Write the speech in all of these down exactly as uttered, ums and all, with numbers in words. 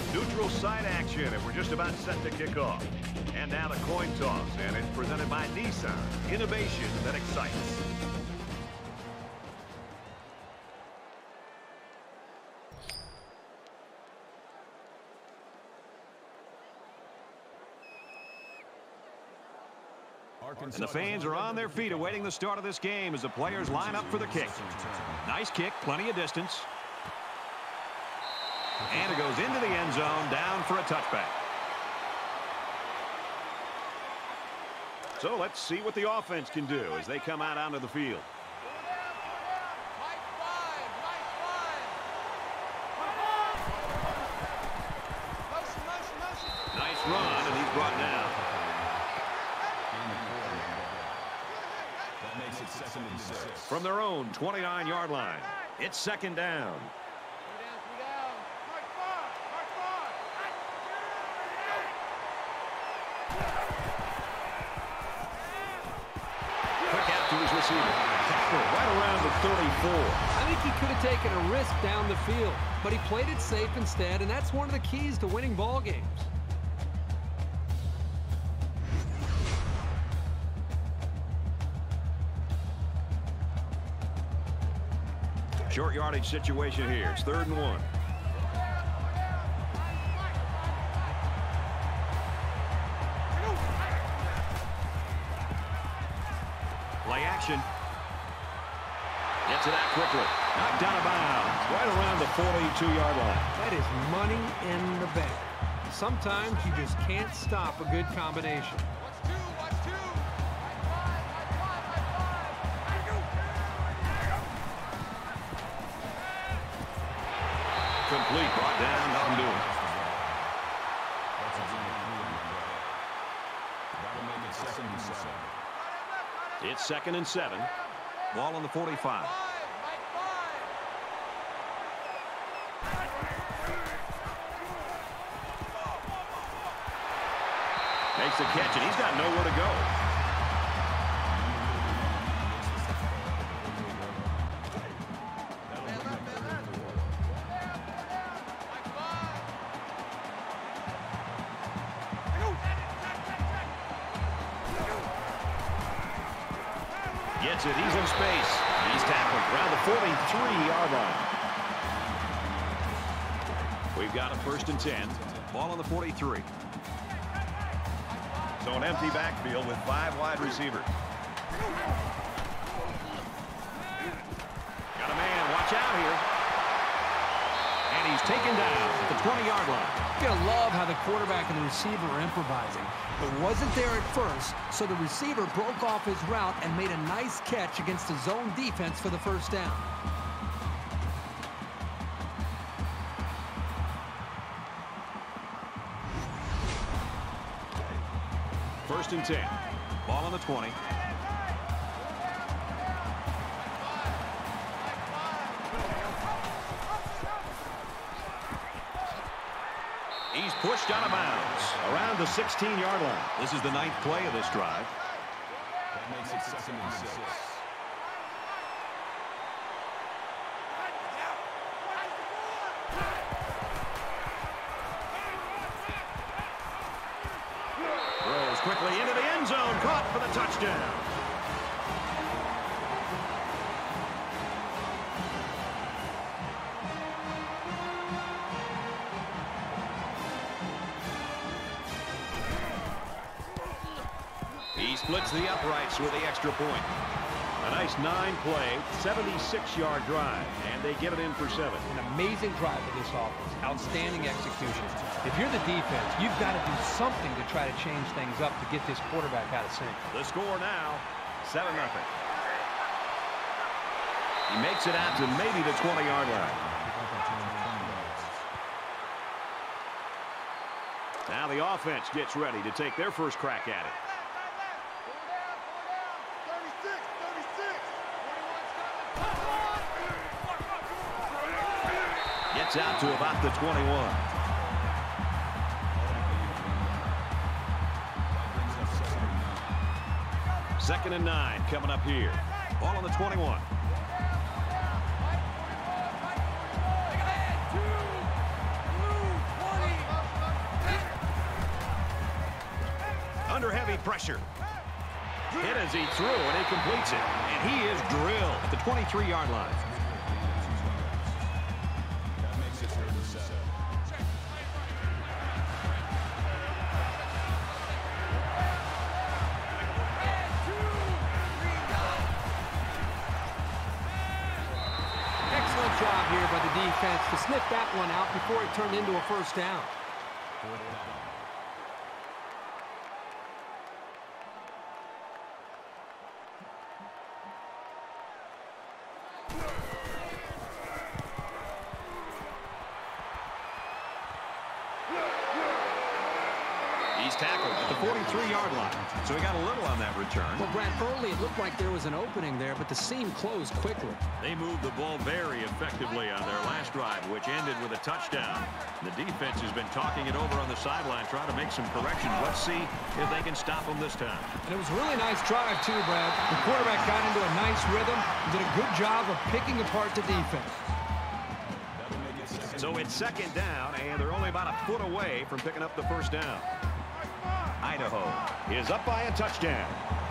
Neutral site action, and we're just about set to kick off. And now the coin toss, and it's presented by Nissan. Innovation that excites. And the fans are on their feet awaiting the start of this game as the players line up for the kick. Nice kick, plenty of distance. And it goes into the end zone, down for a touchback. So let's see what the offense can do as they come out onto the field. Nice run, and he's brought down. From their own twenty-nine yard line, it's second down. Quick out to his receiver. Tackle right around the thirty-four. I think he could have taken a risk down the field, but he played it safe instead, and that's one of the keys to winning ball games. Short yardage situation here. It's third and one. Play action. Gets it out quickly. Knocked out of bounds. Right around the forty-two yard line. That is money in the bank. Sometimes you just can't stop a good combination. Complete, brought down, nothing doing. It's second and seven. Ball on the forty-five. Makes the catch, and he's got nowhere to go. Gets it. He's in space. He's tackled around the forty-three yard line. We've got a first and ten. Ball on the forty-three. So an empty backfield with five wide receivers. Got a man. Watch out here. And he's taken down at the twenty yard line. You're going to love how the quarterback and the receiver are improvising. It wasn't there at first, so the receiver broke off his route and made a nice catch against the zone defense for the first down. First and ten. Ball on the twenty. He's pushed out of bounds around the sixteen yard line. This is the ninth play of this drive. That makes it second and six. Throws quickly into the end zone, caught for the touchdown. He splits the uprights with the extra point. A nice nine-play, seventy-six yard drive, and they get it in for seven. An amazing drive for this offense. Outstanding execution. If you're the defense, you've got to do something to try to change things up to get this quarterback out of sync. The score now, seven nothing. He makes it out to maybe the twenty yard line. Now the offense gets ready to take their first crack at it. Gets out to about the twenty-one. Second and nine coming up here. Ball on the twenty-one. with pressure. Hit as he threw, and he completes it. And he is drilled at the twenty-three-yard line. That makes it third and seven. Excellent job here by the defense to sniff that one out before it turned into a first down. Fourth down. He's tackled at the forty-three-yard line. So he got a little on that return. Well, Brad, early it looked like there was an opening there, but the seam closed quickly. They moved the ball very effectively on their last drive, which ended with a touchdown. The defense has been talking it over on the sideline, trying to make some corrections. Let's see if they can stop them this time. And it was a really nice drive, too, Brad. The quarterback got into a nice rhythm and did a good job of picking apart the defense. So it's second down, and they're only about a foot away from picking up the first down. Idaho is up by a touchdown.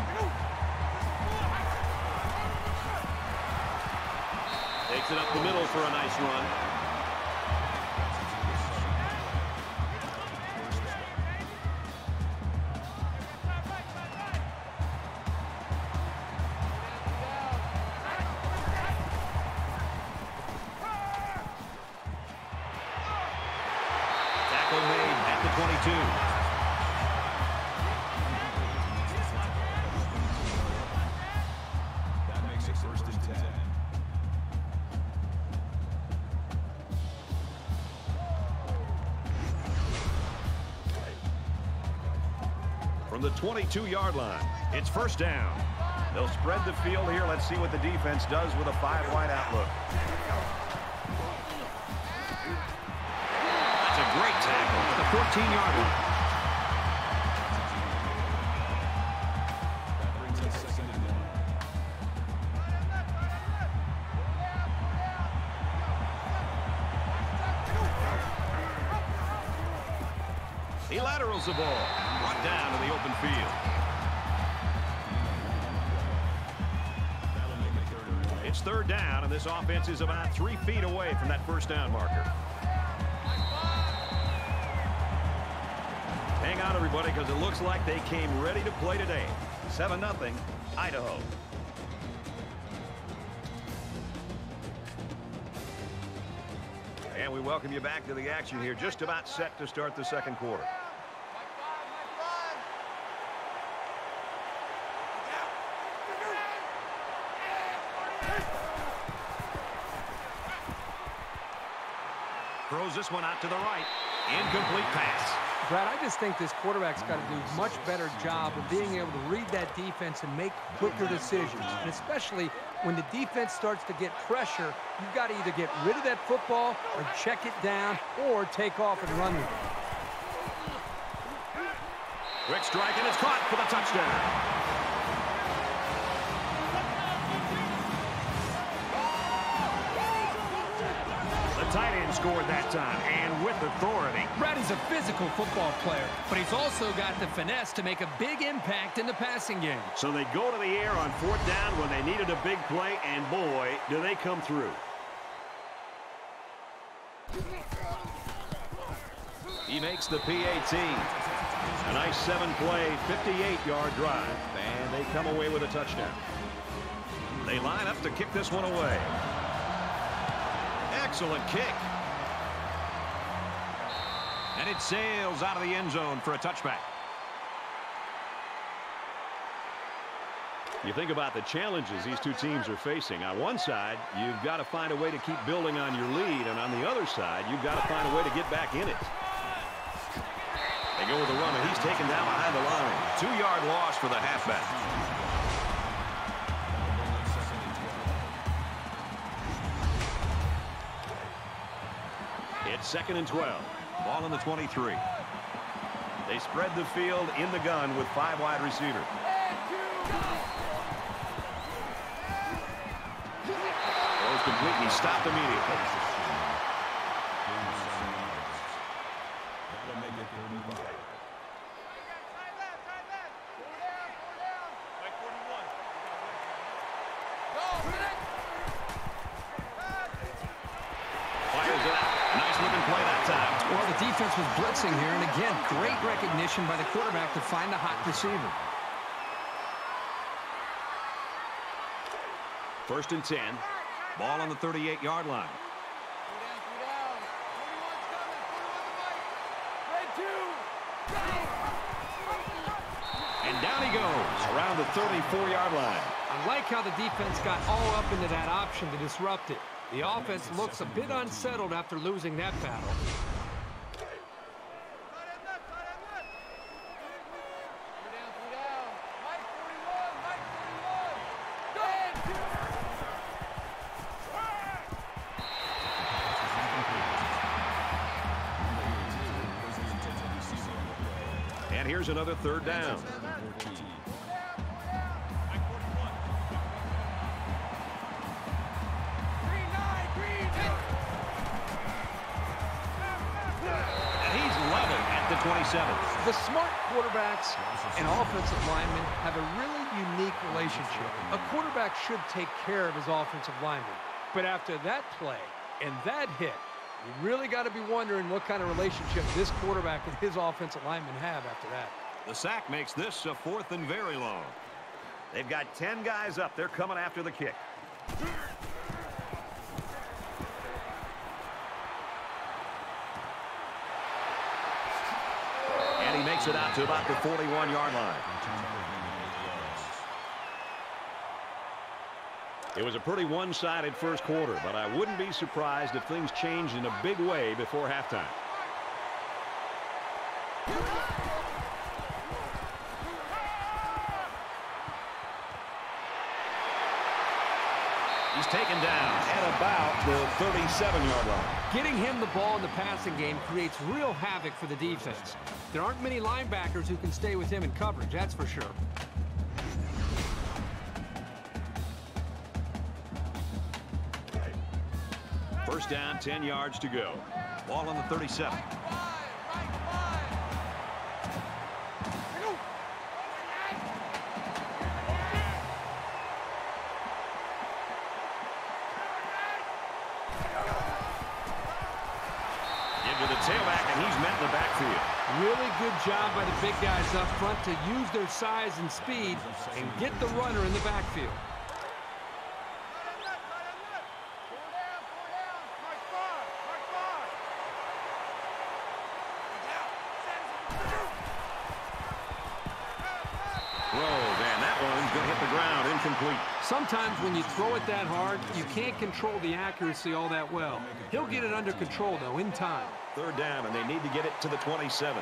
Takes it up the middle for a nice run. Tackle made at the twenty-two. From the twenty-two-yard line, it's first down. They'll spread the field here. Let's see what the defense does with a five-wide outlook. That's a great tackle at the fourteen-yard line. That brings us second and one. He laterals the ball. Brought down to the open field. It's third down, and this offense is about three feet away from that first down marker. Hang on, everybody, because it looks like they came ready to play today. seven nothing, Idaho. And we welcome you back to the action here. Just about set to start the second quarter. Throws this one out to the right. Incomplete pass. Brad, I just think this quarterback's got to do a much better job of being able to read that defense and make quicker decisions. And especially when the defense starts to get pressure, you've got to either get rid of that football or check it down or take off and run with it. Quick strike, and it's caught for the touchdown. Tight end scored that time, and with authority. Brad is a physical football player, but he's also got the finesse to make a big impact in the passing game. So they go to the air on fourth down when they needed a big play, and boy, do they come through. He makes the P A T. A nice seven-play, fifty-eight-yard drive, and they come away with a touchdown. They line up to kick this one away. Excellent kick. And it sails out of the end zone for a touchback. You think about the challenges these two teams are facing. On one side, you've got to find a way to keep building on your lead, and on the other side, you've got to find a way to get back in it. They go with the run, and he's taken down behind the line. Two-yard loss for the halfback. It's second and twelve. Ball on the twenty-three. They spread the field in the gun with five wide receivers. Throws completely stopped immediately. defense was blitzing here, and again, great recognition by the quarterback to find a hot receiver. First and ten. Ball on the thirty-eight yard line. And down he goes around the thirty-four yard line. I like how the defense got all up into that option to disrupt it. The offense looks a bit unsettled after losing that battle. And here's another third down. twenty-seven. The smart quarterbacks and offensive linemen have a really unique relationship. A quarterback should take care of his offensive lineman. But after that play and that hit, you really got to be wondering what kind of relationship this quarterback and his offensive lineman have after that. The sack makes this a fourth and very long. They've got ten guys up. They're coming after the kick. He makes it out to about the forty-one yard line. It was a pretty one-sided first quarter, but I wouldn't be surprised if things changed in a big way before halftime. He's taken down at about the thirty-seven yard line. Getting him the ball in the passing game creates real havoc for the defense. There aren't many linebackers who can stay with him in coverage, that's for sure. First down, ten yards to go. Ball on the thirty-seven. Tailback, and he's met in the backfield. Really good job by the big guys up front to use their size and speed and get the runner in the backfield. Throws, and that one's going to hit the ground, incomplete. Sometimes when you throw it that hard, you can't control the accuracy all that well. He'll get it under control, though, in time. Third down, and they need to get it to the twenty-seven.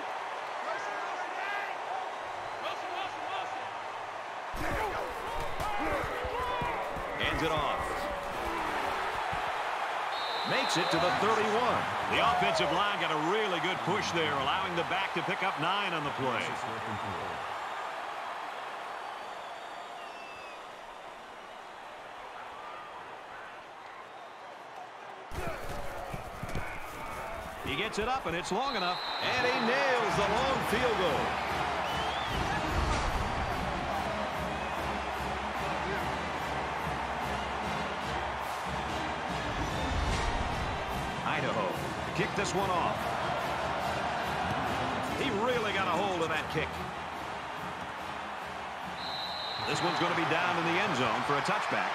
Hands it off. Makes it to the thirty-one. The offensive line got a really good push there, allowing the back to pick up nine on the play. He gets it up, and it's long enough, and he nails the long field goal. Idaho kick this one off. He really got a hold of that kick. This one's going to be down in the end zone for a touchback.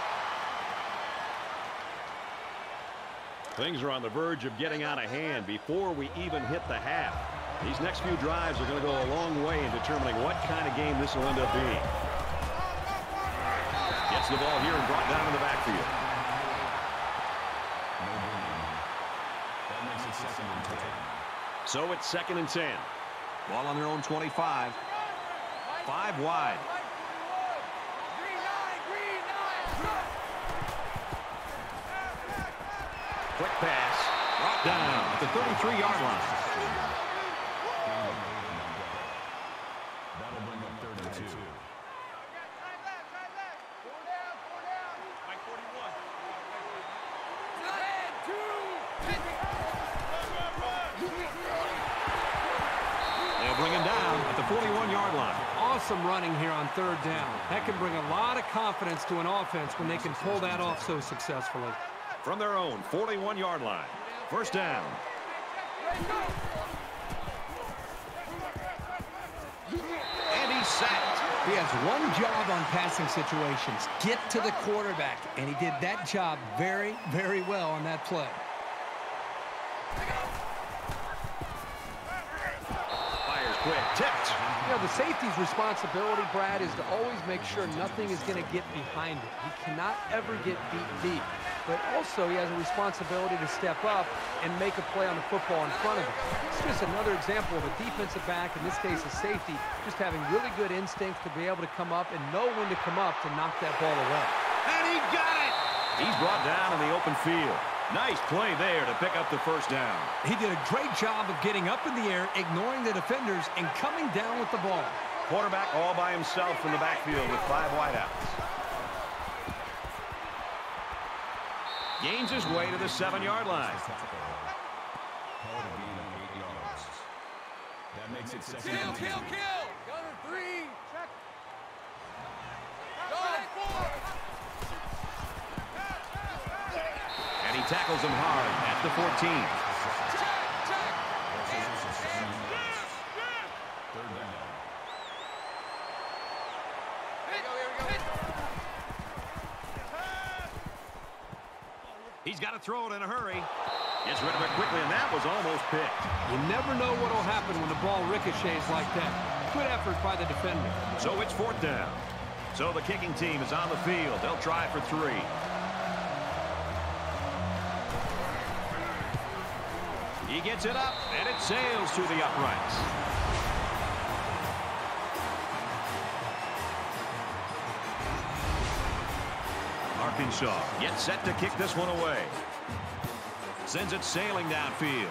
Things are on the verge of getting out of hand before we even hit the half. These next few drives are going to go a long way in determining what kind of game this will end up being. Gets the ball here and brought down in the backfield. So it's second and ten. Ball on their own twenty-five. Five wide. Quick pass. Brought down at the thirty-three yard line. That'll bring up thirty-two. They'll bring him down at the forty-one yard line. Awesome running here on third down. That can bring a lot of confidence to an offense when they can pull that off so successfully. From their own forty-one yard line. First down. And he's sacked. He has one job on passing situations, get to the quarterback, and he did that job very, very well on that play. Fires quick, tipped. You know, the safety's responsibility, Brad, is to always make sure nothing is going to get behind it. He cannot ever get beat deep. But also, he has a responsibility to step up and make a play on the football in front of him. It's just another example of a defensive back, in this case a safety, just having really good instincts to be able to come up and know when to come up to knock that ball away. And he got it! He's brought down in the open field. Nice play there to pick up the first down. He did a great job of getting up in the air, ignoring the defenders, and coming down with the ball. Quarterback all by himself in the backfield with five wideouts. Gains his way to the seven-yard line. That makes it second. Kill, kill, kill! Gunner three. Check. Gunner four. And he tackles him hard at the fourteen. Check, check. Third down. Here we go, here we go. He's got to throw it in a hurry. Gets rid of it quickly, and that was almost picked. You never know what will happen when the ball ricochets like that. Good effort by the defender. So it's fourth down. So the kicking team is on the field. They'll try for three. He gets it up, and it sails through the uprights. Arkansas gets set to kick this one away. Sends it sailing downfield.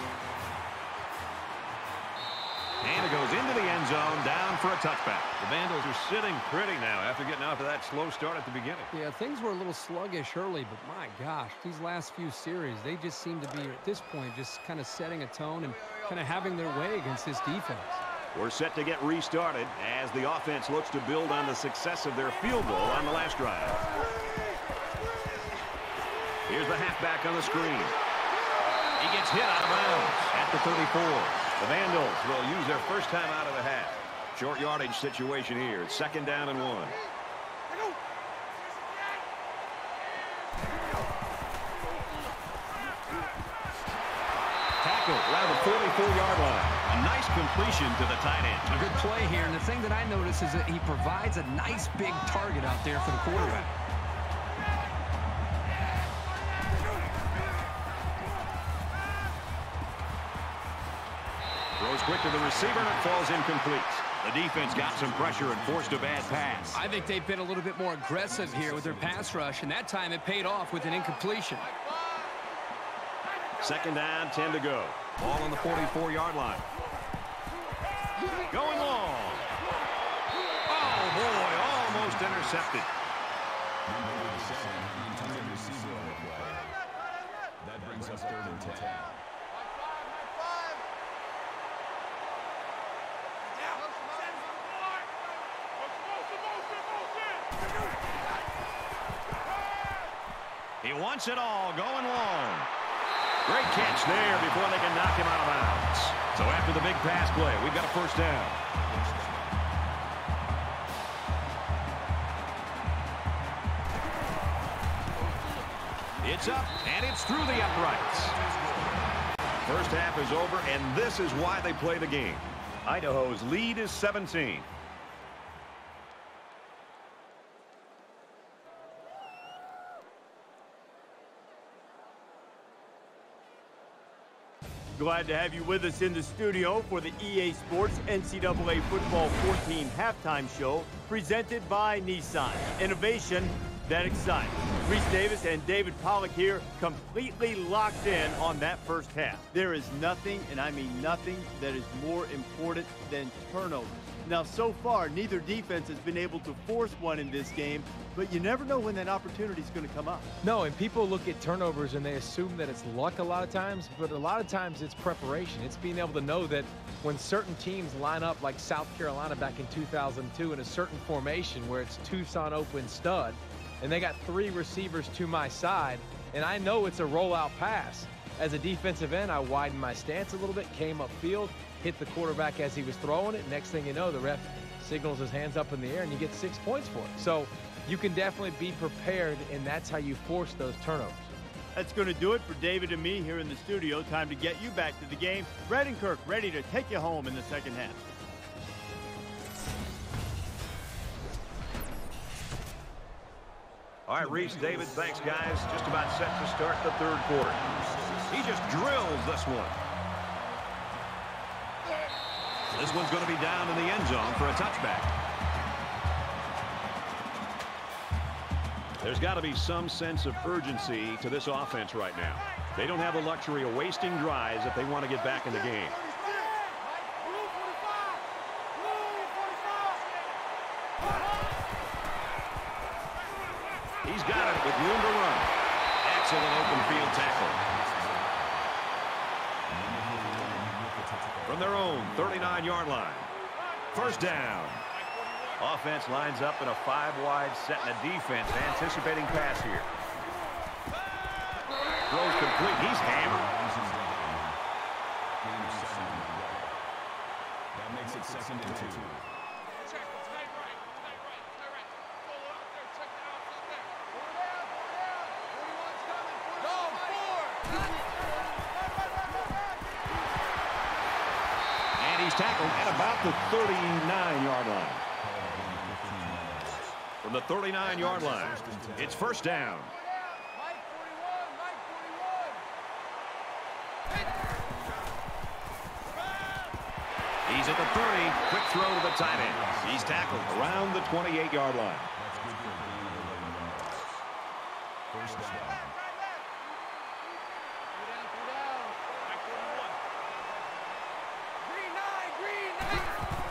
And it goes into the end zone, down for a touchback. The Vandals are sitting pretty now after getting off to that slow start at the beginning. Yeah, things were a little sluggish early, but my gosh, these last few series, they just seem to be, at this point, just kind of setting a tone and kind of having their way against this defense. We're set to get restarted as the offense looks to build on the success of their field goal on the last drive. Here's the halfback on the screen. He gets hit out of bounds at the thirty-four. The Vandals will use their first time out of the half. Short yardage situation here. It's second down and one. Tackle around the forty-four-yard line. A nice completion to the tight end. A good play here, and the thing that I notice is that he provides a nice big target out there for the quarterback. Throws quick to the receiver, and it falls incomplete. The defense got some pressure and forced a bad pass. I think they've been a little bit more aggressive here with their pass rush, and that time it paid off with an incompletion. Second down, ten to go. Ball on the forty-four-yard line. Going long. Oh, boy, almost intercepted. That brings us third and ten. He wants it all, going long. Great catch there before they can knock him out of bounds. So after the big pass play, we've got a first down. It's up, and it's through the uprights. First half is over, and this is why they play the game. Idaho's lead is seventeen. Glad to have you with us in the studio for the E A Sports N C double A Football fourteen halftime show presented by Nissan. Innovation that excites. Reese Davis and David Pollack here, completely locked in on that first half. There is nothing, and I mean nothing, that is more important than turnovers. Now, so far, neither defense has been able to force one in this game, but you never know when that opportunity is going to come up. No, and people look at turnovers and they assume that it's luck a lot of times, but a lot of times it's preparation. It's being able to know that when certain teams line up like South Carolina back in two thousand two in a certain formation where it's Tucson open stud, and they got three receivers to my side, and I know it's a rollout pass. As a defensive end, I widened my stance a little bit, came upfield, hit the quarterback as he was throwing it. Next thing you know, the ref signals his hands up in the air, and you get six points for it. So you can definitely be prepared, and that's how you force those turnovers. That's going to do it for David and me here in the studio. Time to get you back to the game. Brad and Kirk ready to take you home in the second half. All right, Reese, David, thanks, guys. Just about set to start the third quarter. He just drills this one. This one's going to be down in the end zone for a touchback. There's got to be some sense of urgency to this offense right now. They don't have the luxury of wasting drives if they want to get back in the game. He's got it with room to run. Excellent open field tackle. From their own thirty-nine yard line. First down. Offense lines up in a five-wide set and a defense anticipating pass here. Throws complete. He's hammered. That makes it second and two. Check, tight right, tight right, tight right. Pull it out there, check it out from there. Pull it out, pull it out. forty-one's coming. Go, four. And he's tackled at about the thirty-nine yard line. From the thirty-nine yard line, it's first down. Mike forty-one, Mike forty-one. He's at the thirty. Quick throw to the tight end. He's tackled around the twenty-eight yard line. That's good for a gain of eleven yards. First down. Green nine, green nine.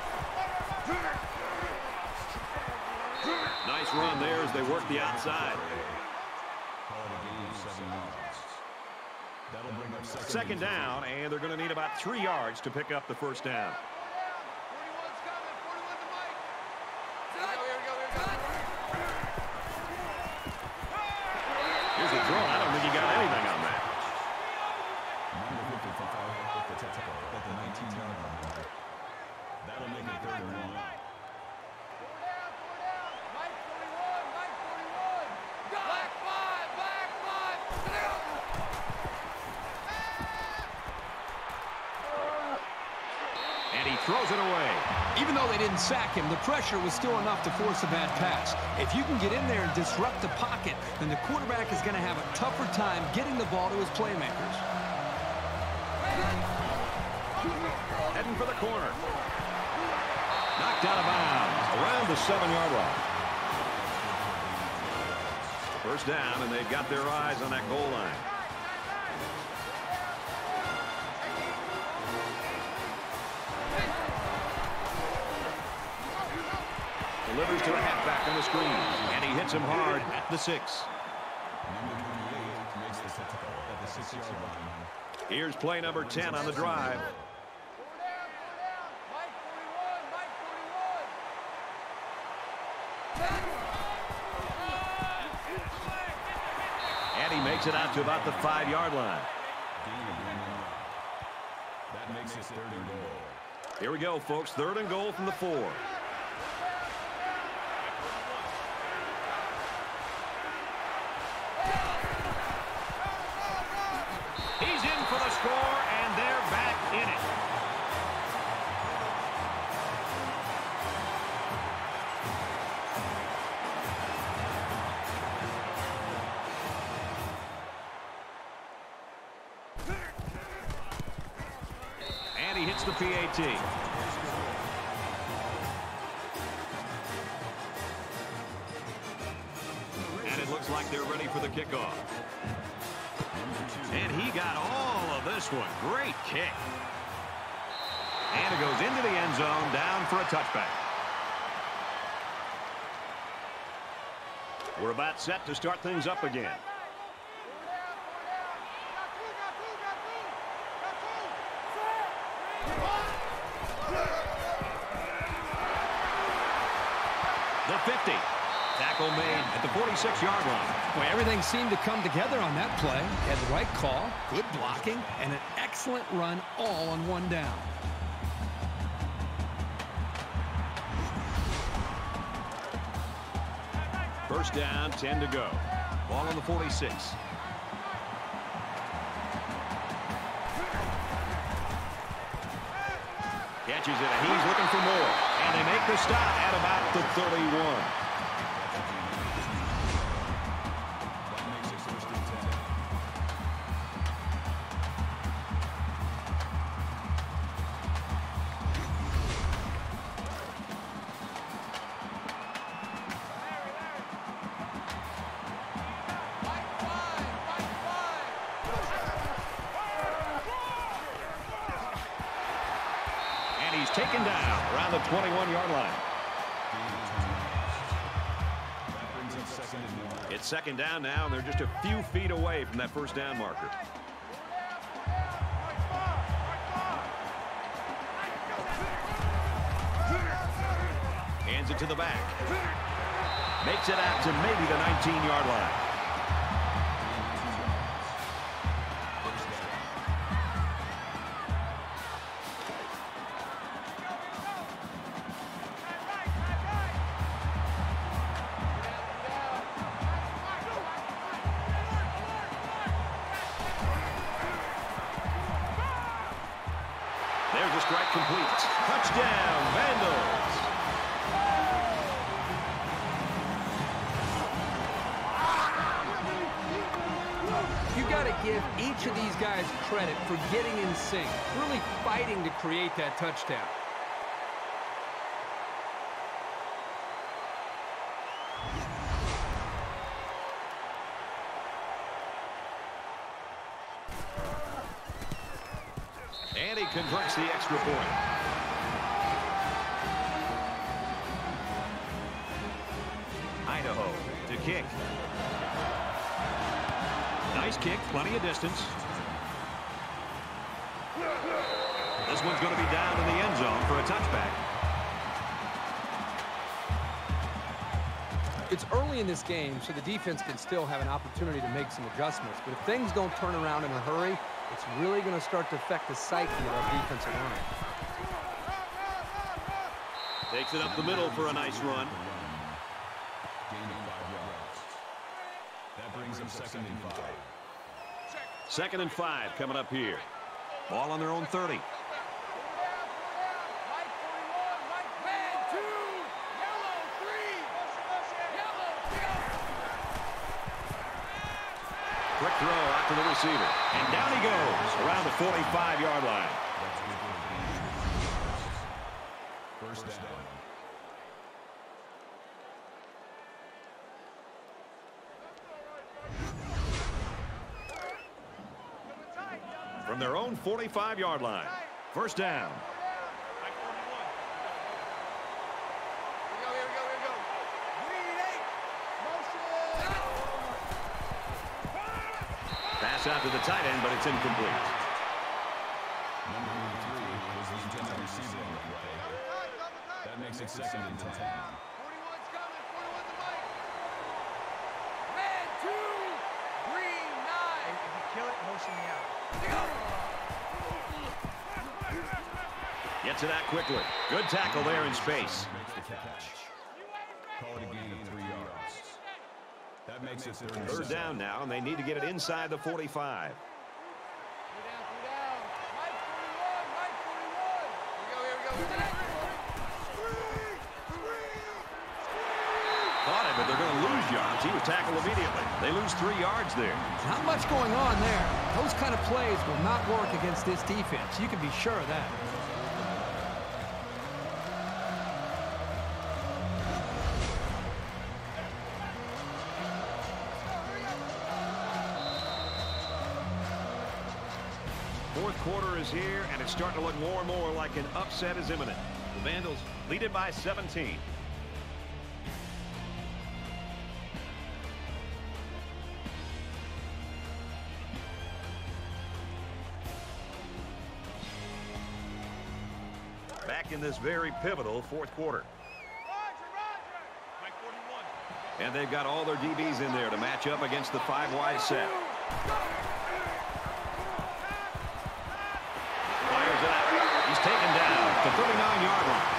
Nice run there as they work the outside. Call it a gain of seven yards. That'll bring up second, Second down, and they're going to need about three yards to pick up the first down. forty-one's coming, forty-one to Mike. Here we go, here we go, here we go. Here's the throw. I don't think he got anything on that. Number fifty-five with the tackle at the nineteen yard line. That'll make it third and one. Four down, four down. Mike forty-one, Mike forty-one. Black five, black five. Sit down. And he throws it away. Even though they didn't sack him, the pressure was still enough to force a bad pass. If you can get in there and disrupt the pocket, then the quarterback is going to have a tougher time getting the ball to his playmakers. Heading for the corner. Knocked out of bounds around the seven yard line. First down, and they've got their eyes on that goal line. Delivers to the halfback on the screen, and he hits him hard at the six. Number twenty-eight makes the tackle at the six yard line. Here's play number ten on the drive. Four down, four down. Mike forty-one, Mike forty-one. And he makes it out to about the five yard line. Gain of one yard. That makes it third and goal. Here we go, folks. Third and goal from the four. He's in for the score, and they're back in it. And he hits the P A T. And it looks like they're ready for the kickoff. And he got all of this one. Great kick. And it goes into the end zone, down for a touchback. We're about set to start things up again. The fifty. Tackle made at the forty-six yard line. Well, everything seemed to come together on that play. Had the right call, good blocking, and an excellent run all on one down. First down, ten to go. Ball on the forty-six. Catches it, and he's looking for more. And they make the stop at about the thirty-one. That makes it first and ten. And he's taken down around the twenty-one yard line. That brings up second and one. It's second down now, and they're just a few feet away from that first down marker. Hands it to the back. Makes it out to maybe the nineteen yard line. There's a strike complete. Touchdown, Vandals. You got to give each of these guys credit for getting in sync, really fighting to create that touchdown. And he converts the extra point. Idaho to kick. Nice kick, plenty of distance. This one's going to be down in the end zone for a touchback. It's early in this game, so the defense can still have an opportunity to make some adjustments. But if things don't turn around in a hurry, it's really going to start to affect the psyche of our defensive line. Takes it up the middle for a nice run. Gain of five yards. That brings up second and five. Second and five coming up here. Ball on their own thirty. Quick throw out to the receiver. And down he goes around the forty-five yard line. First down. From their own forty-five yard line. First down. Pass out to the tight end, but it's incomplete. Number three was the intended receiver on the play. That makes it second and ten. Gets it out quickly. Good tackle there in space. Makes the catch. Call it a gain of three yards. That makes it third and Third seven. down now, and they need to get it inside the forty-five. Caught it, but they're going to lose yards. He was tackled immediately. They lose three yards there. Not much going on there. Those kind of plays will not work against this defense. You can be sure of that. Fourth quarter is here, and it's starting to look more and more like an upset is imminent. The Vandals lead it by seventeen. Back in this very pivotal fourth quarter. And they've got all their D Bs in there to match up against the five-wide set. Fires it out. He's taken down at the thirty-nine yard line.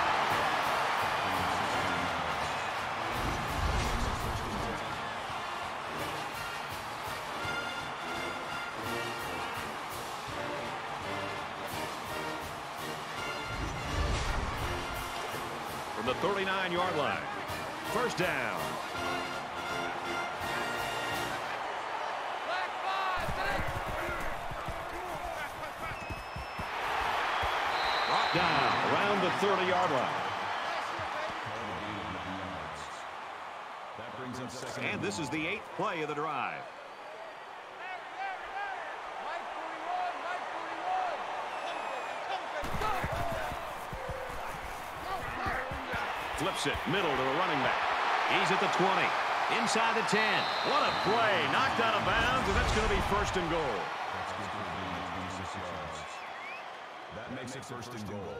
From the thirty-nine yard line. First down. Brought down around the thirty yard line. That brings up second. And this is the eighth play of the drive. Flips it middle to the running back. He's at the twenty. Inside the ten. What a play. Knocked out of bounds, and that's going to be first and goal. That makes it first and goal.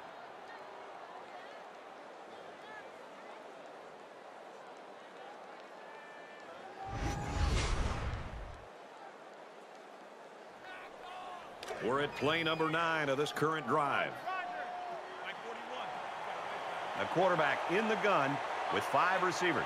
We're at play number nine of this current drive. A quarterback in the gun with five receivers.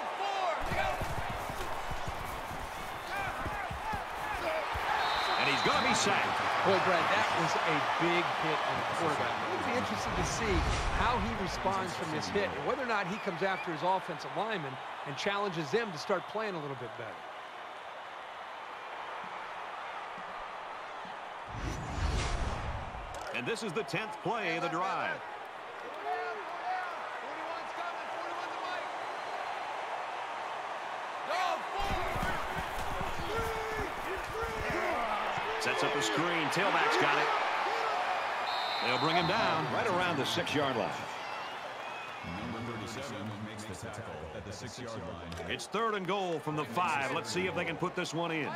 And he's going to be sacked. Boy, Brad, that was a big hit on the quarterback. It'll be interesting to see how he responds from this hit and whether or not he comes after his offensive lineman and challenges them to start playing a little bit better. And this is the tenth play of the drive. Sets up a screen. Tailback's got it. They'll bring him down right around the six yard line. Number thirty-seven makes the tackle at the six yard line. It's third and goal from the five. Let's see if they can put this one in.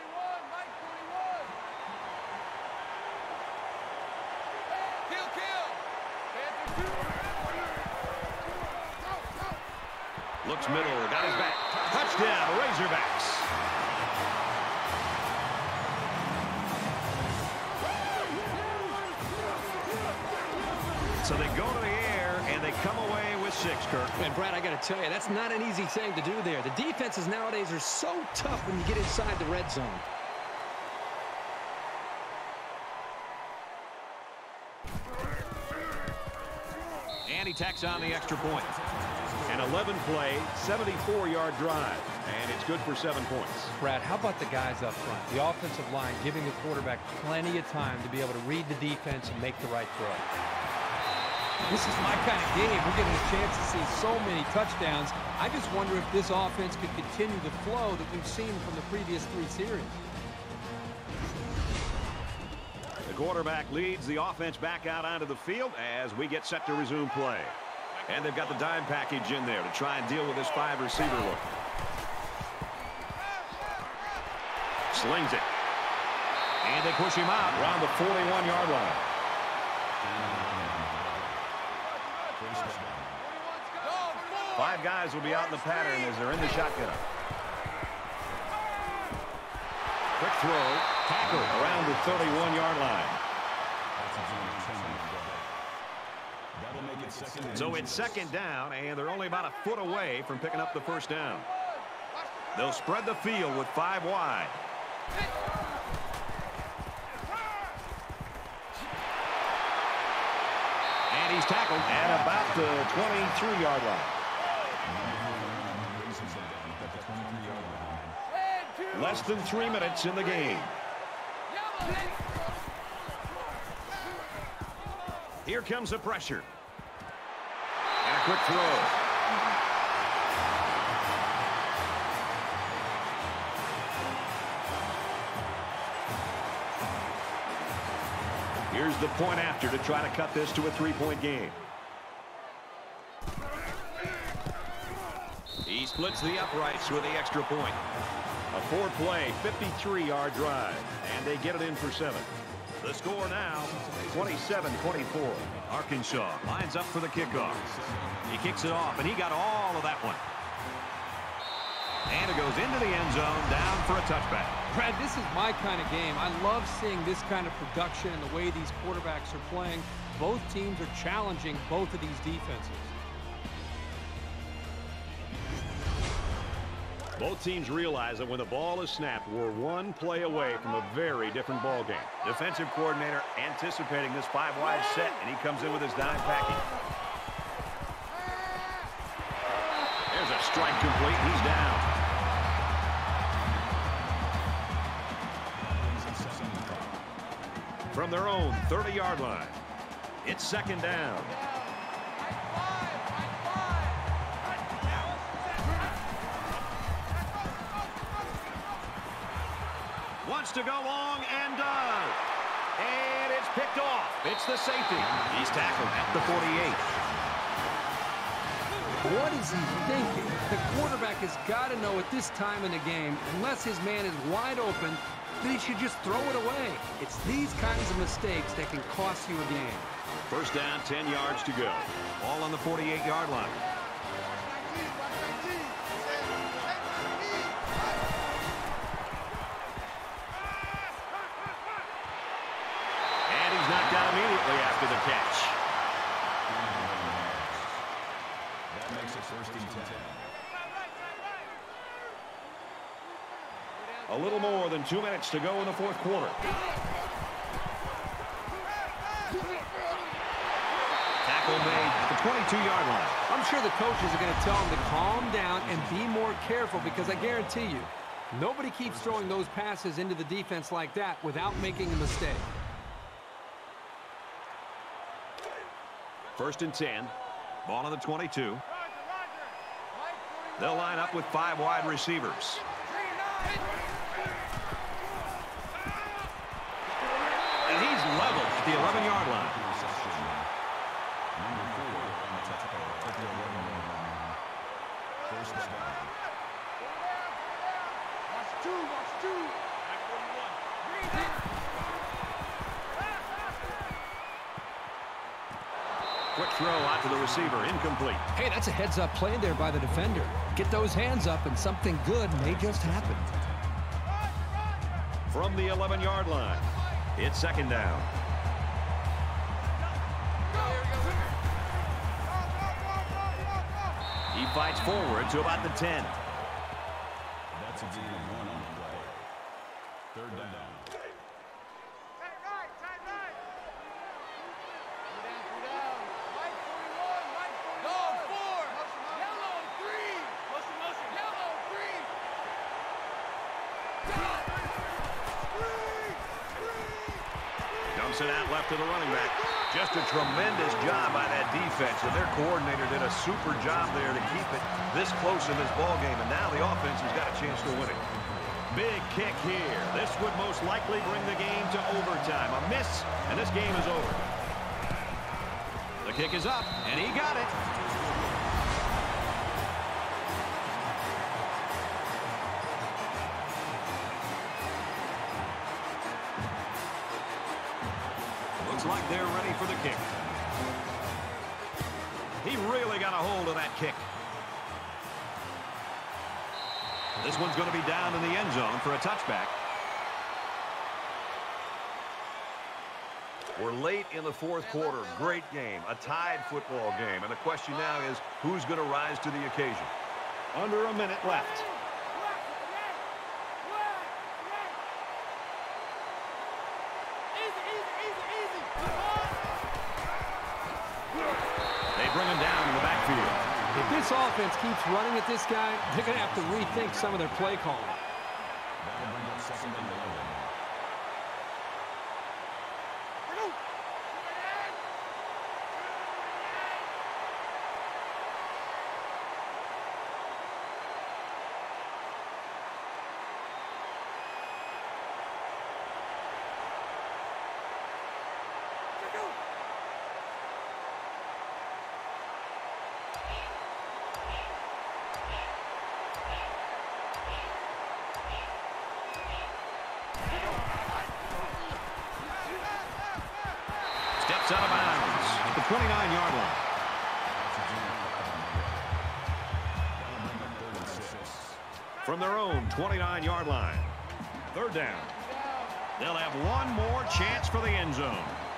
Looks middle, got his back. Touchdown, Razorbacks. So they go to the air, and they come away with six, Kirk. And, Brad, I got to tell you, that's not an easy thing to do there. The defenses nowadays are so tough when you get inside the red zone. And he tacks on the extra point. An eleven play, seventy-four yard drive. And it's good for seven points. Brad, how about the guys up front? The offensive line giving the quarterback plenty of time to be able to read the defense and make the right throw. This is my kind of game. We're getting a chance to see so many touchdowns. I just wonder if this offense could continue the flow that we've seen from the previous three series. The quarterback leads the offense back out onto the field as we get set to resume play. And they've got the dime package in there to try and deal with this five receiver look. Slings it. And they push him out around the forty-one yard line. Five guys will be out in the pattern as they're in the shotgun. Quick throw. Tackle around the thirty-one yard line. So it's second down, and they're only about a foot away from picking up the first down. They'll spread the field with five wide. And he's tackled at about the twenty-three yard line. Less than three minutes in the game. Here comes the pressure. And a quick throw. Here's the point after to try to cut this to a three-point game. He splits the uprights with the extra point. A four-play, fifty-three yard drive, and they get it in for seven. The score now, twenty-seven twenty-four. Arkansas lines up for the kickoff. He kicks it off, and he got all of that one. And it goes into the end zone, down for a touchback. Brad, this is my kind of game. I love seeing this kind of production and the way these quarterbacks are playing. Both teams are challenging both of these defenses. Both teams realize that when the ball is snapped, we're one play away from a very different ball game. Defensive coordinator anticipating this five-wide set, and he comes in with his dime package. There's a strike complete. He's down. From their own thirty-yard line, it's second down. Wants to go long and does. And it's picked off. It's the safety. He's tackled at the forty-eight. What is he thinking? The quarterback has got to know at this time in the game, unless his man is wide open, that he should just throw it away. It's these kinds of mistakes that can cost you a game. First down, ten yards to go. All on the forty-eight-yard line. And he's knocked out immediately after the catch. That makes it first and ten. A little more than two minutes to go in the fourth quarter. Tackle made at the twenty-two-yard line. I'm sure the coaches are going to tell him to calm down and be more careful, because I guarantee you, nobody keeps throwing those passes into the defense like that without making a mistake. First and ten. Ball on the twenty-two. They'll line up with five wide receivers. And he's level at the eleven-yard line. Number four on the tackle at the eleven-yard line. First down. Watch two, watch two. Quick throw out to the receiver, incomplete. Hey, that's a heads-up play there by the defender. Get those hands up and something good may just happen. From the eleven-yard line, it's second down. He fights forward to about the ten. That's a gain of one on the play. Third down. Dumps it out left to the running back. Just a tremendous job by that defense, and their coordinator did a super job there to keep it this close in this ball game, and now the offense has got a chance to win it. Big kick here. This would most likely bring the game to overtime. A miss, and this game is over. The kick is up, and he got it. Looks like they're ready for the kick. He really got a hold of that kick. This one's going to be down in the end zone for a touchback. We're late in the fourth quarter. Great game. A tied football game. And the question now is, who's going to rise to the occasion? Under a minute left. Bring him down in the backfield. If this offense keeps running at this guy, they're going to have to rethink some of their play calling. That'll bring up second and eleven. Steps out of bounds at the twenty-nine-yard line. From their own twenty-nine yard line. Third down. They'll have one more chance for the end zone.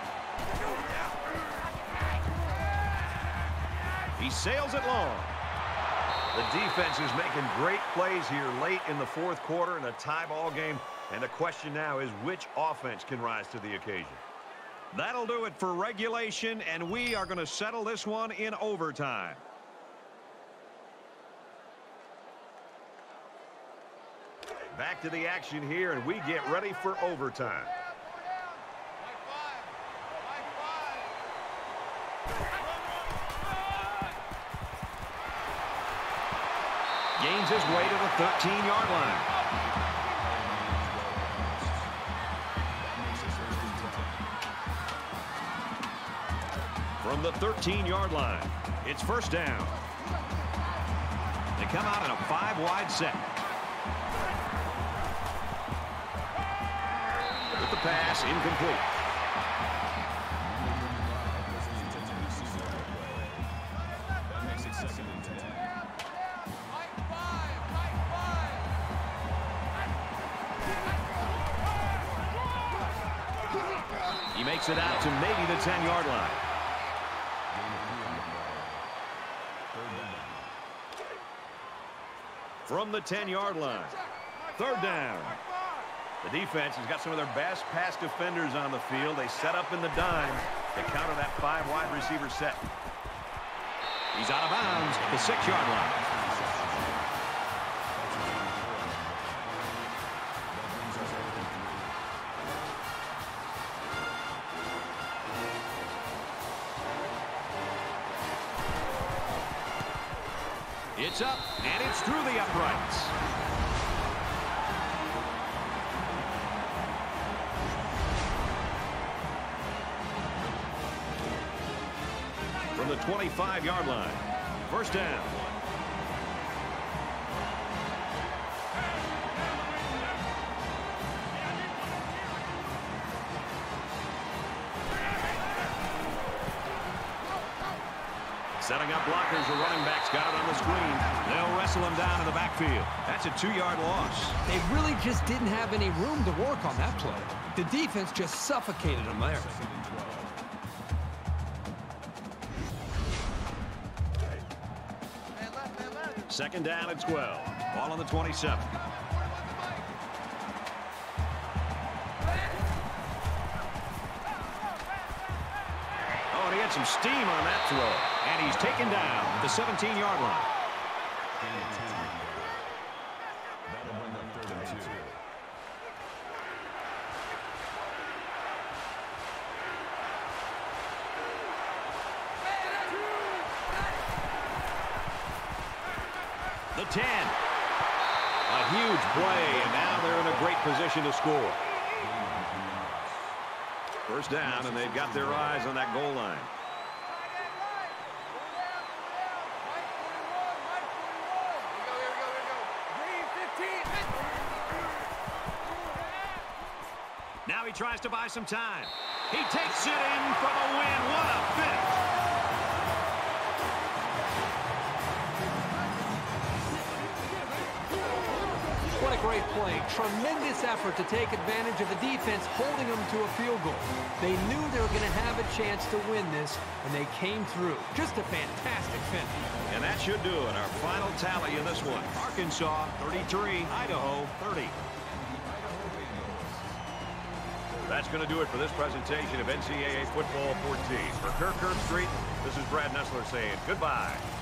He sails it long. The defense is making great plays here late in the fourth quarter in a tie ball game. And the question now is which offense can rise to the occasion. That'll do it for regulation, and we are going to settle this one in overtime. Back to the action here, and we get ready for overtime. Gains his way to the thirteen yard line. From the thirteen yard line, it's first down. They come out in a five wide set. With the pass incomplete. That makes it second and ten. He makes it out to maybe the ten yard line. From the ten yard line, third down. The defense has got some of their best pass defenders on the field. They set up in the dime to counter that five wide receiver set. He's out of bounds at the six yard line. It's up, and it's through the uprights. From the twenty-five yard line, first down. Setting up blockers, the running back's got it on the screen. They'll wrestle him down in the backfield. That's a two yard loss. They really just didn't have any room to work on that play. The defense just suffocated them there. Second down at twelve. Ball on the twenty-seven. Oh, and he had some steam on that throw. And he's taken down at the seventeen yard line. That'll bring up third and two. The ten. A huge play, and now they're in a great position to score. First down, and they've got their eyes on that goal line. Now he tries to buy some time. He takes it in for the win. What a finish. What a great play. Tremendous effort to take advantage of the defense holding them to a field goal. They knew they were going to have a chance to win this, and they came through. Just a fantastic finish. And that should do it. Our final tally in this one. Arkansas thirty-three, Idaho thirty. That's going to do it for this presentation of N C double A Football fourteen. For Kirk Herbstreit, this is Brad Nessler saying goodbye.